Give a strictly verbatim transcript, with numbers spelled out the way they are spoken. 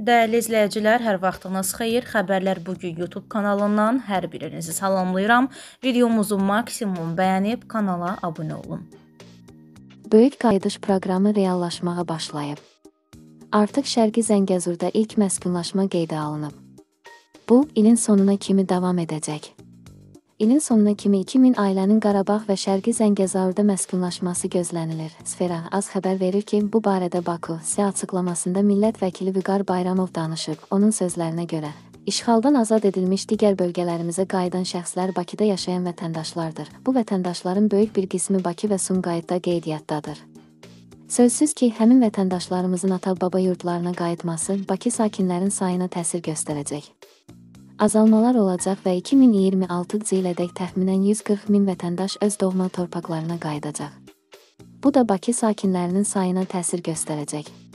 Dəyərli izləyicilər, hər vaxtınız xeyir. Xəbərlər bugün YouTube kanalından hər birinizi salamlayıram. Videomuzu maksimum bəyənib kanala abunə olun. Böyük qayıdış proqramı reallaşmağa başlayıb. Artıq Şərqi Zəngəzurda ilk məskunlaşma qeydə alınıb. Bu, ilin sonuna kimi davam edəcək. İlin sonuna kimi iki min ailənin Qarabağ və Şərqi Zəngəzurda məskunlaşması gözlənilir. Sfera az xəbər verir ki, bu barədə Baku S açıqlamasında millət vəkili Vüqar Bayramov danışıb. Onun sözlərinə görə, işğaldan azad edilmiş digər bölgələrimizə qayıdan şəxslər Bakıda yaşayan vətəndaşlardır. Bu vətəndaşların böyük bir qismi Bakı və Sumqayıtda qeydiyyatdadır. Sözsüz ki, həmin vətəndaşlarımızın ata-baba yurdlarına qayıtması Bakı sakinlərin sayına təsir göstərəcək. Azalmalar olacaq və iki min iyirmi altıncı ilədək təxminən yüz qırx min vətəndaş öz doğma torpaqlarına qayıdacaq. Bu da Bakı sakinlərinin sayına təsir göstərəcək.